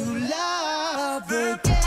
love again.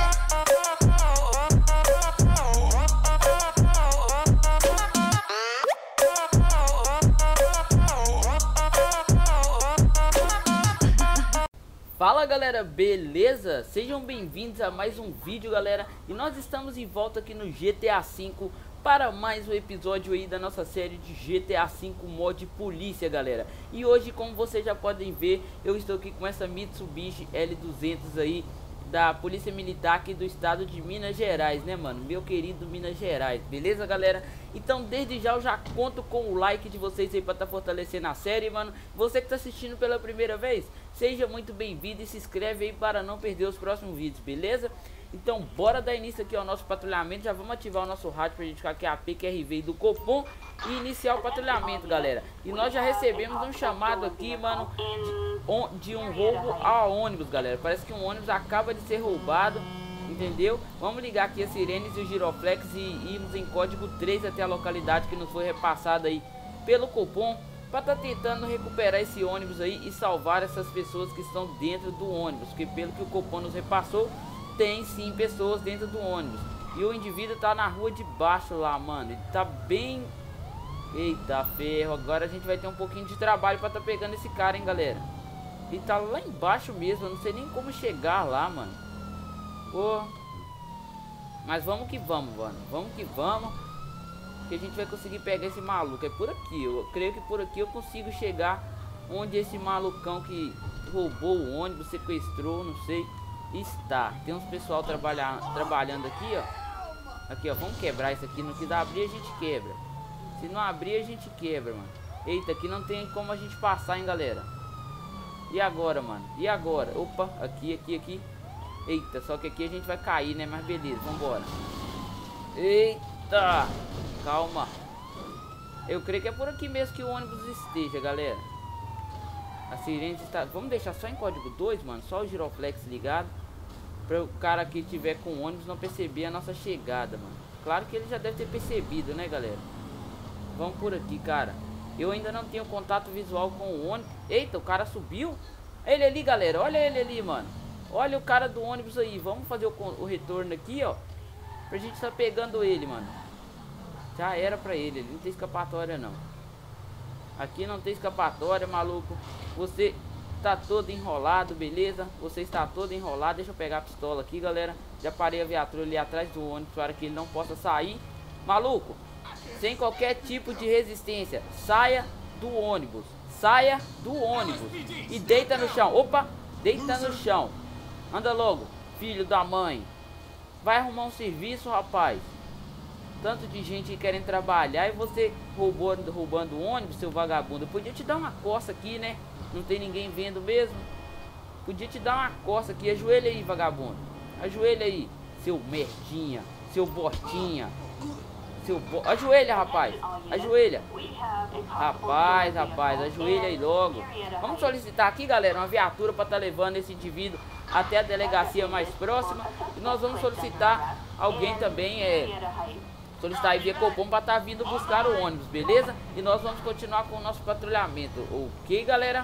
Fala galera, beleza? Sejam bem-vindos a mais um vídeo, galera. E nós estamos em volta aqui no GTA V para mais um episódio aí da nossa série de GTA V mod polícia, galera. E hoje, como vocês já podem ver, eu estou aqui com essa Mitsubishi L200 aí da Polícia Militar aqui do estado de Minas Gerais, né, mano? Meu querido Minas Gerais, beleza, galera? Então, desde já eu já conto com o like de vocês aí pra tá fortalecendo a série, mano. Você que tá assistindo pela primeira vez, seja muito bem-vindo e se inscreve aí para não perder os próximos vídeos, beleza? Então, bora dar início aqui ao nosso patrulhamento. Já vamos ativar o nosso rádio pra gente ficar aqui a PQRV do Copom e iniciar o patrulhamento, galera. E nós já recebemos um chamado aqui, mano, de um roubo a ônibus, galera. Parece que um ônibus acaba de ser roubado, entendeu? Vamos ligar aqui as sirenes e o giroflex e irmos em código 3 até a localidade que nos foi repassada aí pelo Copom, para estar tentando recuperar esse ônibus aí e salvar essas pessoas que estão dentro do ônibus, porque pelo que o Copom nos repassou, tem sim pessoas dentro do ônibus. E o indivíduo tá na rua de baixo lá, mano. Ele tá bem... Eita ferro, agora a gente vai ter um pouquinho de trabalho para tá pegando esse cara, hein, galera. Ele tá lá embaixo mesmo, eu não sei nem como chegar lá, mano. Pô. Mas vamos que vamos, mano. Vamos que vamos, que a gente vai conseguir pegar esse maluco. É por aqui, eu creio que por aqui eu consigo chegar onde esse malucão que roubou o ônibus, sequestrou, não sei, está. Tem uns pessoal trabalhando aqui, ó. Aqui, ó, vamos quebrar isso aqui. No que dá abrir a gente quebra. Se não abrir a gente quebra, mano. Eita, aqui não tem como a gente passar, hein, galera. E agora, mano? E agora? Opa, aqui. Eita, só que aqui a gente vai cair, né? Mas beleza, vambora. Eita, calma. Eu creio que é por aqui mesmo que o ônibus esteja, galera. A sirene está... Vamos deixar só em código 2, mano. Só o giroflex ligado, para o cara que tiver com o ônibus não perceber a nossa chegada, mano. Claro que ele já deve ter percebido, né, galera? Vamos por aqui, cara. Eu ainda não tenho contato visual com o ônibus. Eita, o cara subiu. Ele ali, galera. Olha ele ali, mano. Olha o cara do ônibus aí. Vamos fazer o retorno aqui, ó, pra gente estar pegando ele, mano. Já era pra ele. Ele não tem escapatória, não. Aqui não tem escapatória, maluco. Você tá todo enrolado, beleza? Você está todo enrolado. Deixa eu pegar a pistola aqui, galera. Já parei a viatura ali atrás do ônibus para que ele não possa sair. Maluco, sem qualquer tipo de resistência, saia do ônibus. Saia do ônibus e deita no chão. Opa, deita no chão. Anda logo, filho da mãe. Vai arrumar um serviço, rapaz. Tanto de gente querendo trabalhar e você roubando o ônibus, seu vagabundo. Eu podia te dar uma coça aqui, né? Não tem ninguém vendo mesmo. Podia te dar uma coça aqui. Ajoelha aí, vagabundo. Ajoelha aí, seu merdinha, seu bostinha. Ajoelha, rapaz. Ajoelha. Rapaz, ajoelha aí logo. Vamos solicitar aqui, galera, uma viatura para estar levando esse indivíduo até a delegacia mais próxima. E nós vamos solicitar alguém também, solicitar aí via Copom para estar vindo buscar o ônibus, beleza? E nós vamos continuar com o nosso patrulhamento, ok, galera?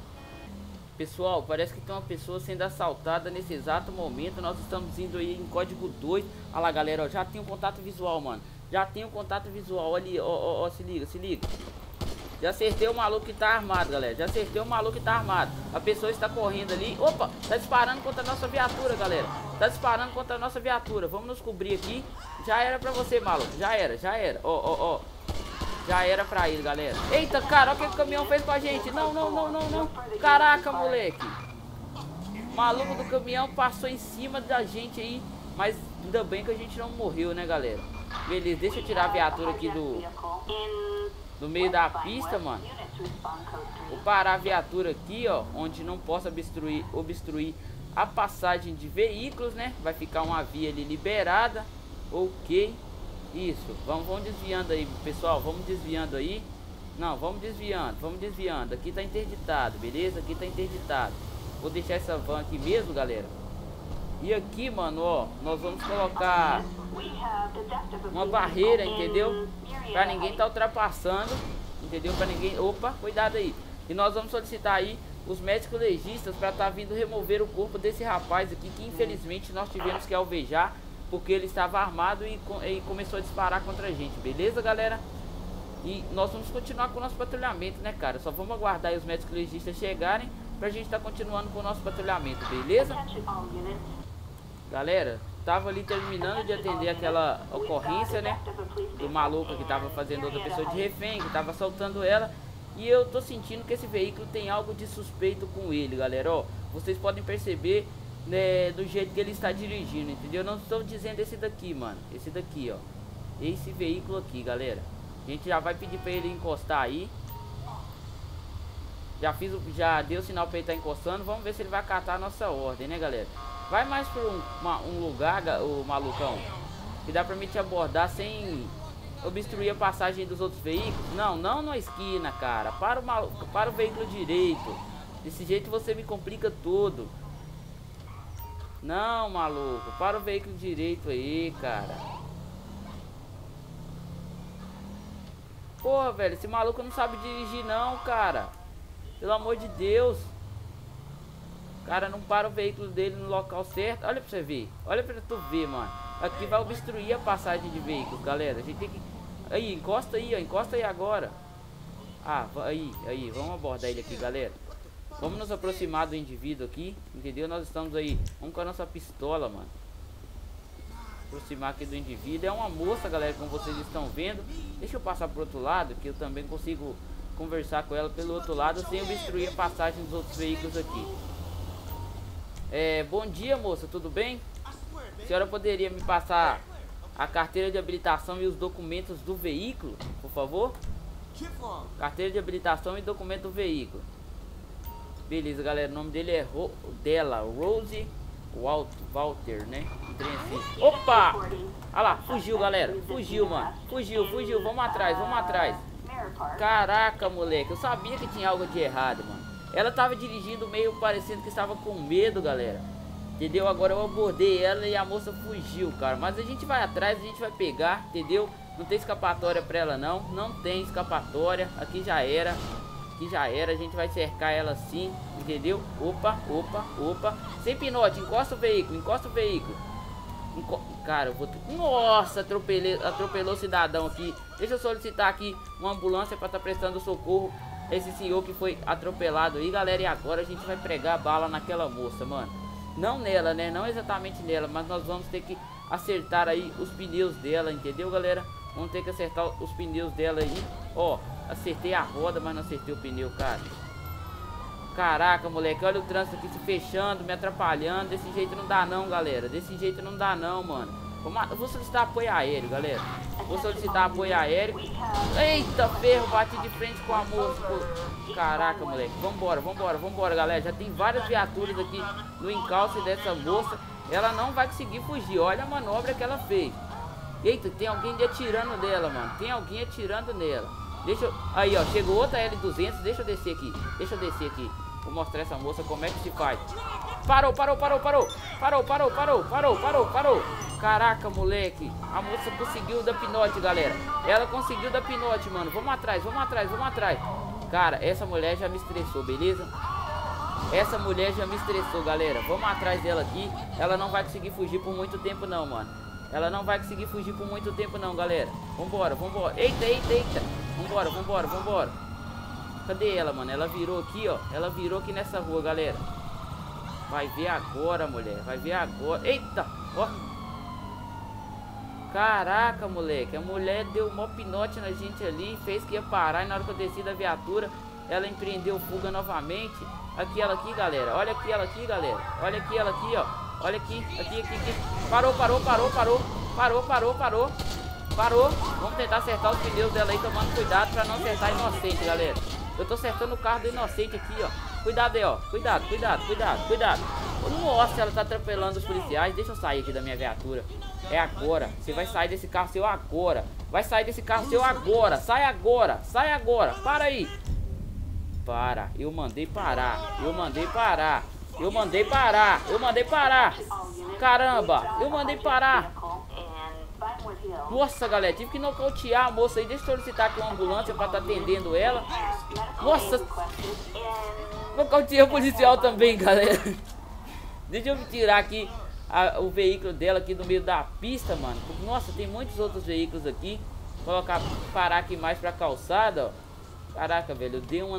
Pessoal, parece que tem uma pessoa sendo assaltada nesse exato momento. Nós estamos indo aí em código 2. Olha lá, galera, ó, já tem um contato visual, mano. Já tem um contato visual ali, ó, se liga. Já acertei o maluco que tá armado, galera. Já acertei o maluco que tá armado. A pessoa está correndo ali. Opa, tá disparando contra a nossa viatura, galera. Tá disparando contra a nossa viatura. Vamos nos cobrir aqui. Já era pra você, maluco. Já era. Ó. Já era pra ele, galera. Eita, cara, olha o que o caminhão fez com a gente. Não. Caraca, moleque. O maluco do caminhão passou em cima da gente aí. Mas ainda bem que a gente não morreu, né, galera? Beleza, deixa eu tirar a viatura aqui do meio da pista, mano. Vou parar a viatura aqui, ó, onde não possa obstruir a passagem de veículos, né? Vai ficar uma via ali liberada. Ok. Isso, vamos desviando aí, pessoal. Vamos desviando aí. Não, vamos desviando. Aqui tá interditado, beleza? Aqui tá interditado. Vou deixar essa van aqui mesmo, galera. E aqui, mano, ó, nós vamos colocar uma barreira, entendeu? Pra ninguém tá ultrapassando, entendeu? Pra ninguém... Opa, cuidado aí. E nós vamos solicitar aí os médicos legistas para estar vindo remover o corpo desse rapaz aqui, que infelizmente nós tivemos que alvejar, porque ele estava armado e começou a disparar contra a gente, beleza, galera? E nós vamos continuar com o nosso patrulhamento, né, cara? Só vamos aguardar aí os médicos legistas chegarem pra gente estar continuando com o nosso patrulhamento, beleza? Galera, tava ali terminando de atender aquela ocorrência, né, do maluco que tava fazendo outra pessoa de refém, que tava assaltando ela. E eu tô sentindo que esse veículo tem algo de suspeito com ele, galera. Ó, vocês podem perceber, né, do jeito que ele está dirigindo, entendeu? Não estou dizendo esse daqui, mano. Esse daqui, ó. Esse veículo aqui, galera. A gente já vai pedir pra ele encostar aí. Já deu sinal pra ele estar encostando. Vamos ver se ele vai acatar a nossa ordem, né, galera? Vai mais por um lugar, o malucão, que dá pra mim te abordar sem obstruir a passagem dos outros veículos. Não na esquina, cara. Para o veículo direito. Desse jeito você me complica tudo. Não, maluco. Para o veículo direito aí, cara. Porra, velho. Esse maluco não sabe dirigir não, cara. Pelo amor de Deus. Cara, não para o veículo dele no local certo. Olha pra você ver. Olha pra tu ver, mano. Aqui vai obstruir a passagem de veículos, galera. A gente tem que... Aí, encosta aí, ó. Encosta aí agora. Ah, aí. Vamos abordar ele aqui, galera. Vamos nos aproximar do indivíduo aqui. Entendeu? Nós estamos aí. Vamos com a nossa pistola, mano. Aproximar aqui do indivíduo. É uma moça, galera, como vocês estão vendo. Deixa eu passar pro outro lado, que eu também consigo conversar com ela pelo outro lado sem obstruir a passagem dos outros veículos aqui. Bom dia, moça, tudo bem? A senhora poderia me passar a carteira de habilitação e os documentos do veículo, por favor? Carteira de habilitação e documento do veículo. Beleza, galera, o nome dele é Rose Walter, né? Assim. Opa! Olha lá, fugiu, galera. Fugiu, mano. Fugiu. Vamos atrás. Caraca, moleque, eu sabia que tinha algo de errado, mano. Ela tava dirigindo meio parecendo que estava com medo, galera. Entendeu? Agora eu abordei ela e a moça fugiu, cara. Mas a gente vai atrás, a gente vai pegar, entendeu? Não tem escapatória pra ela, não. Não tem escapatória. Aqui já era. A gente vai cercar ela assim, entendeu? Opa. Sem pinote, encosta o veículo. Cara, eu vou... Nossa, atropelou o cidadão aqui. Deixa eu solicitar aqui uma ambulância pra estar prestando socorro a esse senhor que foi atropelado aí, galera. E agora a gente vai pregar a bala naquela moça, mano. Não nela, né? Não exatamente nela, mas nós vamos ter que acertar aí os pneus dela, entendeu, galera? Vamos ter que acertar os pneus dela aí. Ó, acertei a roda, mas não acertei o pneu, cara. Caraca, moleque, olha o trânsito aqui se fechando, me atrapalhando. Desse jeito não dá não, galera. Desse jeito não dá não, mano. Eu vou solicitar apoio aéreo, galera. Vou solicitar apoio aéreo. Eita, ferro, bati de frente com a moça. Caraca, moleque, vambora, galera. Já tem várias viaturas aqui no encalço dessa moça. Ela não vai conseguir fugir. Olha a manobra que ela fez. Eita, tem alguém atirando nela, mano. Tem alguém atirando nela. Deixa eu... Aí, ó, chegou outra L200. Deixa eu descer aqui. Vou mostrar essa moça como é que se faz. Parou. Caraca, moleque. A moça conseguiu dar pinote, galera. Ela conseguiu dar pinote, mano. Vamos atrás. Cara, essa mulher já me estressou, beleza? Essa mulher já me estressou, galera. Vamos atrás dela aqui. Ela não vai conseguir fugir por muito tempo não, mano. Galera. Vambora. Eita. Vambora. Cadê ela, mano? Ela virou aqui, ó. Ela virou aqui nessa rua, galera. Vai ver agora, mulher. Eita, ó. Caraca, moleque. A mulher deu um mó pinote na gente ali. Fez que ia parar. E na hora que eu desci da viatura, ela empreendeu fuga novamente. Aqui ela aqui, galera. Olha aqui ela aqui, galera. Olha aqui ela aqui, ó. Olha aqui. Parou. Vamos tentar acertar os pneus dela aí, tomando cuidado pra não acertar inocente, galera. Eu tô acertando o carro do inocente aqui, ó. Cuidado aí, ó. Cuidado. Nossa, ela tá atropelando os policiais. Deixa eu sair aqui da minha viatura. É agora. Você vai sair desse carro seu agora. Sai agora. Para aí. Para. Eu mandei parar. Caramba. Eu mandei parar. Nossa, galera, tive que nocautear a moça aí. Deixa eu solicitar aqui uma ambulância pra estar atendendo ela. Nossa. Nocauteei o policial também, galera. Deixa eu tirar aqui o veículo dela aqui do meio da pista, mano. Nossa, tem muitos outros veículos aqui. Colocar, parar aqui mais pra calçada, ó. Caraca, velho, eu dei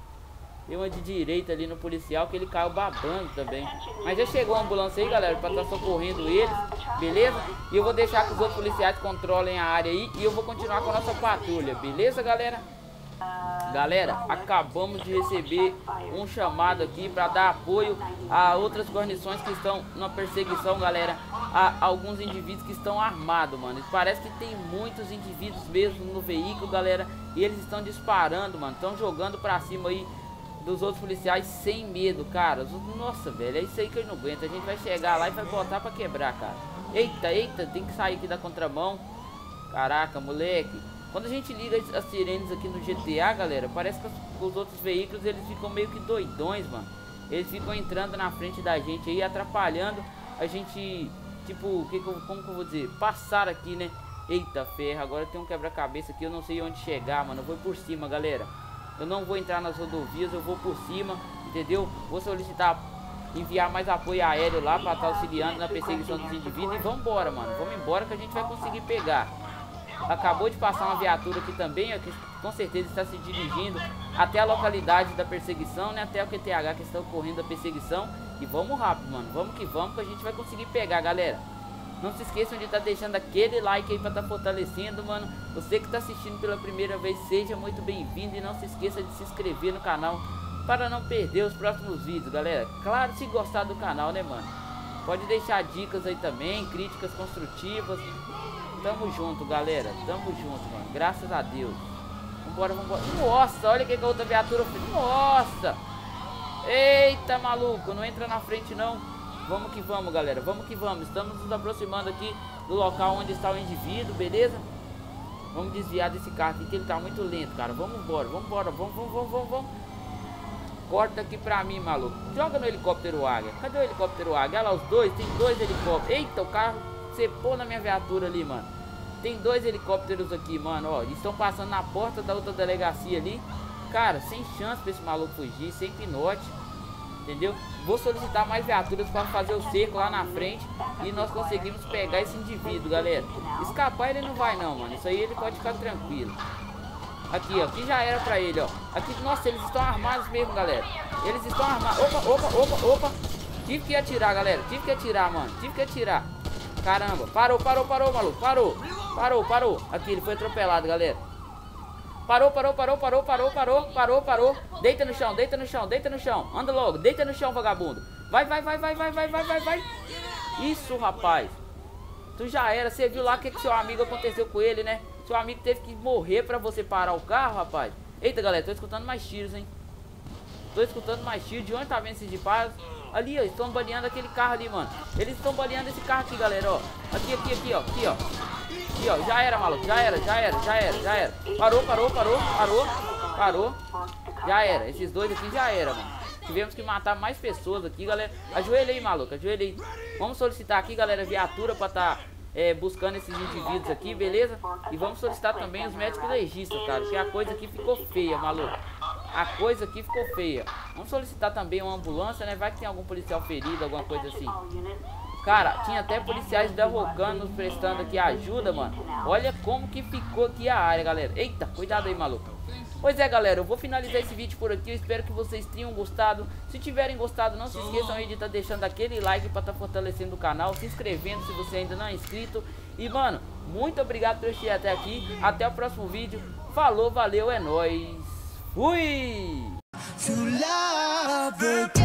uma de direita ali no policial que ele caiu babando também. Mas já chegou a ambulância aí, galera, pra estar socorrendo eles, beleza? E eu vou deixar que os outros policiais controlem a área aí e eu vou continuar com a nossa patrulha, beleza, galera? Galera, acabamos de receber um chamado aqui para dar apoio a outras guarnições que estão na perseguição, galera, a alguns indivíduos que estão armados, mano. E parece que tem muitos indivíduos mesmo no veículo, galera, e eles estão disparando, mano, estão jogando pra cima aí dos outros policiais sem medo, cara. Nossa, velho, é isso aí que eu não aguento. A gente vai chegar lá e vai botar pra quebrar, cara. Eita, eita, tem que sair aqui da contramão. Caraca, moleque. Quando a gente liga as sirenes aqui no GTA, galera, parece que os outros veículos, eles ficam meio que doidões, mano. Eles ficam entrando na frente da gente aí, atrapalhando a gente, tipo, como que eu vou dizer? Passar aqui, né? Eita ferro, agora tem um quebra-cabeça aqui, eu não sei onde chegar, mano. Eu vou por cima, galera. Eu não vou entrar nas rodovias, eu vou por cima, entendeu? Vou solicitar, enviar mais apoio aéreo lá pra estar auxiliando na perseguição dos indivíduos. E vambora, mano. Vamos embora que a gente vai conseguir pegar. Acabou de passar uma viatura aqui também, ó, que com certeza está se dirigindo até a localidade da perseguição, né? Até o QTH que está ocorrendo a perseguição. E vamos rápido, mano. Vamos que a gente vai conseguir pegar, galera. Não se esqueçam de estar deixando aquele like aí para estar fortalecendo, mano. Você que está assistindo pela primeira vez, seja muito bem-vindo. E não se esqueça de se inscrever no canal para não perder os próximos vídeos, galera. Claro, se gostar do canal, né, mano? Pode deixar dicas aí também, críticas construtivas. Tamo junto, galera. Tamo junto, mano. Graças a Deus. Vambora, vambora. Nossa, olha o que a outra viatura fez. Nossa. Eita, maluco. Não entra na frente, não. Vamos que vamos, galera. Vamos que vamos. Estamos nos aproximando aqui do local onde está o indivíduo, beleza? Vamos desviar desse carro aqui, que ele tá muito lento, cara. Vamos embora, vamos embora. Vamos. Corta aqui pra mim, maluco. Joga no helicóptero águia. Cadê o helicóptero águia? Olha lá, os dois. Tem dois helicópteros. Eita, o carro cepou na minha viatura ali, mano. Tem dois helicópteros aqui, mano, ó. Eles estão passando na porta da outra delegacia ali. Cara, sem chance pra esse maluco fugir, sem pinote. Entendeu? Vou solicitar mais viaturas para fazer o cerco lá na frente. E nós conseguimos pegar esse indivíduo, galera. Escapar ele não vai não, mano. Isso aí ele pode ficar tranquilo. Aqui, ó, aqui já era pra ele, ó. Aqui, nossa, eles estão armados mesmo, galera. Eles estão armados. Opa. Tive que atirar, galera. Tive que atirar, mano. Tive que atirar. Caramba, parou, maluco, parou. Aqui, ele foi atropelado, galera. Parou. Deita no chão. Anda logo, deita no chão, vagabundo. Vai. Isso, rapaz. Tu já era, você viu lá o que seu amigo aconteceu com ele, né? Seu amigo teve que morrer pra você parar o carro, rapaz. Eita, galera, tô escutando mais tiros, hein? De onde tá vendo esses disparos? Ali, ó, estão baleando aquele carro ali, mano. Eles estão baleando esse carro aqui, galera, ó. Aqui, ó. Aqui, ó, já era, maluco, já era. Parou. Já era, esses dois aqui já era, mano. Tivemos que matar mais pessoas aqui, galera. Ajoelha aí, maluco, ajoelha aí. Vamos solicitar aqui, galera, viatura pra tá buscando esses indivíduos aqui, beleza? E vamos solicitar também os médicos legistas, cara, porque a coisa aqui ficou feia, maluco. Vamos solicitar também uma ambulância, né? Vai que tem algum policial ferido, alguma coisa assim. Cara, tinha até policiais derrocando, nos prestando aqui ajuda, mano. Olha como que ficou aqui a área, galera. Eita, cuidado aí, maluco. Pois é, galera, eu vou finalizar esse vídeo por aqui. Eu espero que vocês tenham gostado. Se tiverem gostado, não se esqueçam aí de estar deixando aquele like para estar fortalecendo o canal, se inscrevendo se você ainda não é inscrito. E, mano, muito obrigado por assistir até aqui. Até o próximo vídeo. Falou, valeu, é nóis. Fui!